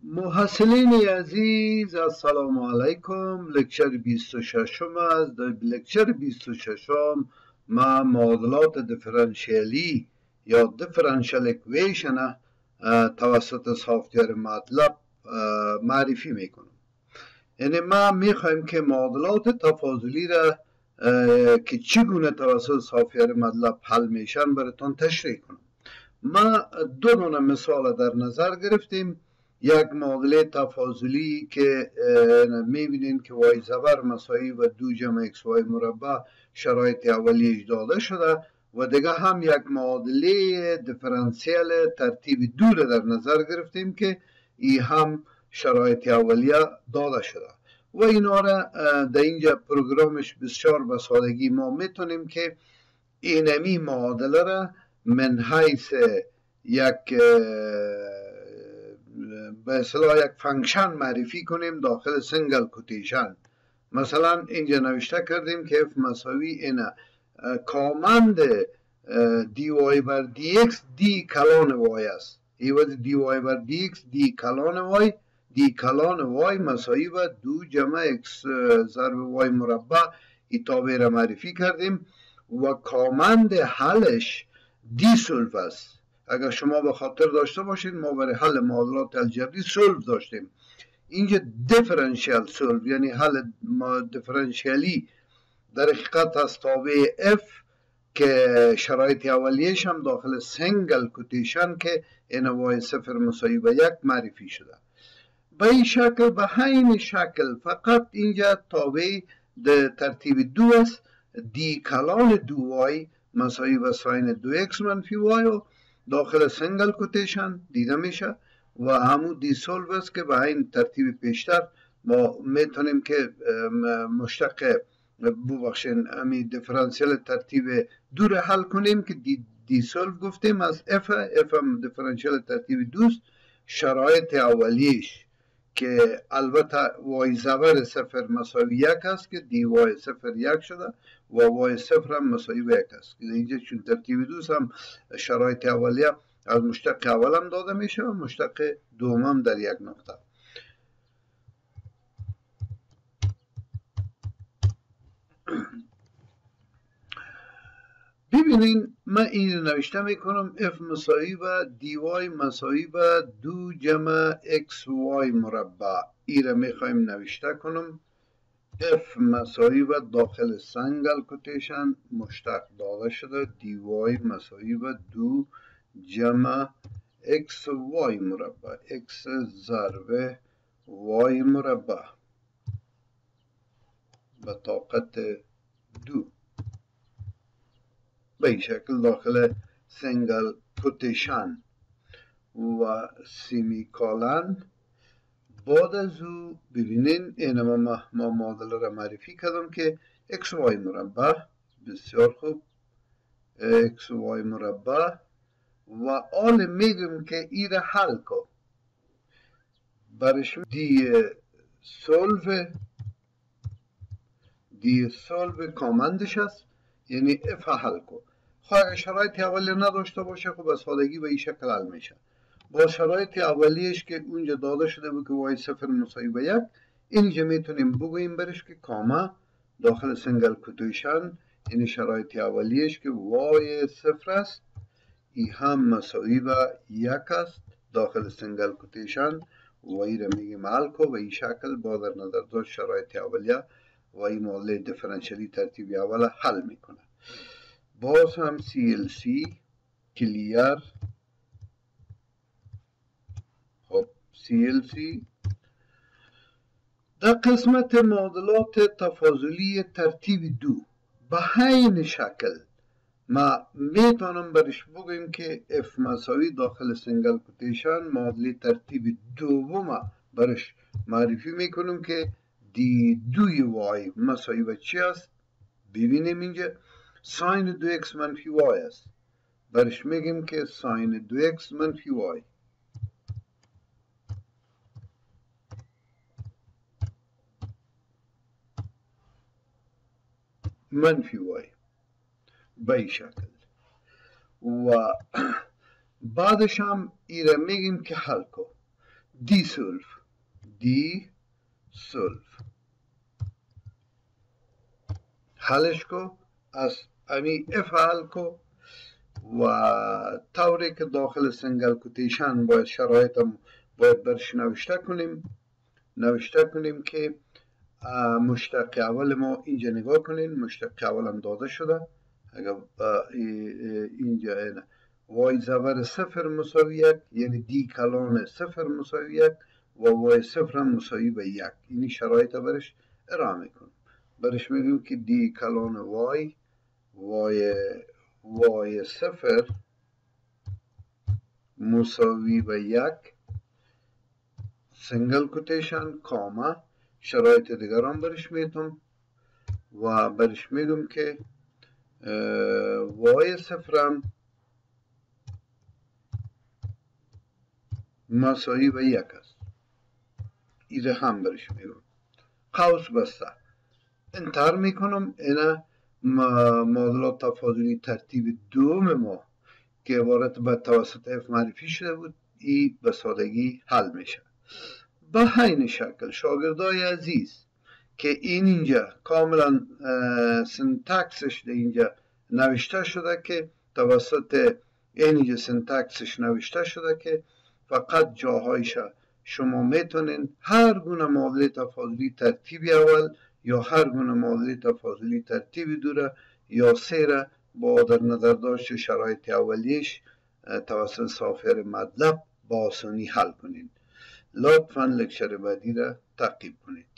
محصلین عزیز السلام علیکم. لکچر 26 است. در لکچر 26 ما معادلات دیفرانشیالی یا دیفرانشیال اکویشن توسط سافتویر مطلب معرفی میکنم. یعنی ما میخوایم که معادلات تفاضلی را که چگونه توسط سافتویر مطلب حل میشن براتون تشریح کنم. ما دو نوع مثال در نظر گرفتیم. یک معادله تفاضلی که میبینین که وای زبر مساوی و 2 جمع x وای مربع شرایط اولیش داده شده و دیگه هم یک معادله دیفرانسیل ترتیب 2 را در نظر گرفتیم که ای هم شرایط اولیه داده شده و اینا را در اینجا پروگرامش بسیار به سادگی ما میتونیم که اینمی معادله را من حیث یک به اصطلاح یک فنکشن معرفی کنیم داخل سنگل کوتیشن. مثلا اینجا نوشته کردیم که f مساوی اینه کامند دی وای بر دی ایکس دی کلان وای است. ایوز دی وای بر دی ایکس دی کلان وای، دی کلان وای مساوی و 2 جمع ایکس ضرب وای مربع ای تابع را معرفی کردیم و کامند حلش دی سولف است. اگر شما به خاطر داشته باشید ما برای حل معادلات الجبری سولف داشتیم. اینجا دیفرنشیال سولف یعنی حل دیفرنشیالی در حقیقت از تابع f که شرایط اولیش هم داخل سنگل کوتیشن که این وای صفر مساوی به 1 معرفی شده. به این شکل به همین شکل فقط اینجا تابع ترتیب 2 است. دی کلان 2 وای مساوی به ساین 2x منفی وای و داخل سنگل کوتیشن دیده میشه و همون دی سولف است که به این ترتیب پیشتر ما میتونیم که مشتق ببخشین امی دیفرانسیل ترتیب 2 را حل کنیم که دی سولف گفتیم از اف هم دیفرانسیل ترتیب 2 شرایط اولیش که البته وای زبر صفر مساوی 1 است که دی وای صفر 1 شده و وای صفر هم مساوی به 1 است که اینجا چون ترتیب 2 هم شرایط اولیه از مشتق اول هم داده میشه و مشتق دوم هم در یک نقطه. ببینین من این نوشته میکنم f مساوی به dy مساوی به 2 جمع xy مربع. این را میخوایم نوشته کنم f مساوی به داخل سنگل کوتیشن مشتق داده شده dy مساوی به 2 جمع xy مربع x ضرب y مربع به طاقت 2 به این شکل داخل سنگل کوتیشن و سیمیکالن. بعد از او ببینین اینما ما معادله را معرفی کردم که x y مربع بسیار خوب x y مربع و آل میگم که ای را حل کن برش دی سولف کامندش است یعنی f حل کن. خواهی شرایط اولی نداشته باشه خب به سادگی به این شکل حل میشه. با شرایط اولیش که اونجا داده شده بود که وای صفر مساوی به 1 اینجا میتونیم بگوییم برش که کاما داخل سنگل کوتیشن این شرایط اولیش که وای صفر است ای هم مساوی به 1 است داخل سنگل کوتیشن و ای را میگیم حل کن. و این شکل با در نظر داشت شرایط اولیه و این معادله دیفرانسیلی ترتیب اول حل میکنه. باز هم CLC کلیر خب CLC در قسمت معادلات تفاضلی ترتیب 2 به همین شکل ما میتونم برش بگویم که f مساوی داخل سنگل کوتیشن معادله ترتیب دوم برش معرفی میکنم که دی 2y مساوی به چی است؟ ببینیم اینجا ساین 2x منفی y است. برش میگیم که ساین 2x منفی y منفی y به این شکل و بعدش هم ایره میگیم که حل کن. دی سولف حلش کو از امی اف حل کو و طوری که داخل سنگل کوتیشن باید شرایطم باید برش نوشته کنیم که مشتق اول ما اینجا نگاه کنین. مشتق اول هم داده شده. اگر اینجا اینه وای زبر صفر مساوی یک، یعنی دی کلان صفر مساوی یک و وای صفر هم مساوی به یک. اینی شرایط برش ارائه میکنم. برش میگیم که دی کلان وای صفر مساوی به یک سنگل کوتیشن کاما شرایط دیگران برش میتونم و برش میگم که وای صفرم مساوی به یک است. ایره هم برش میگم قوس بسته انتر میکنم. اینا معادلات تفاضلی ترتیب دوم ما که عبارت به توسط اف معرفی شده بود ای به سادگی حل میشه. به همین شکل شاگردای عزیز که اینجا کاملا سنتکسش اینجا نوشته شده که توسط اینجا سنتکسش نوشته شده که فقط جاهایش شما میتونین هر گونه معادله تفاضلی ترتیب اول یا هر گونه معادله تفاضلی ترتیب دوره یا سیره با در نظر داشت شرایط اولیش توسط سافر مطلب با آسانی حل کنین. لطفاً لکچر بعدی را تعقیب کنید.